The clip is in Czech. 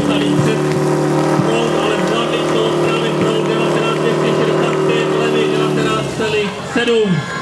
dostali před proud, ale zvládli to právě proud 19,65, levý 19,7.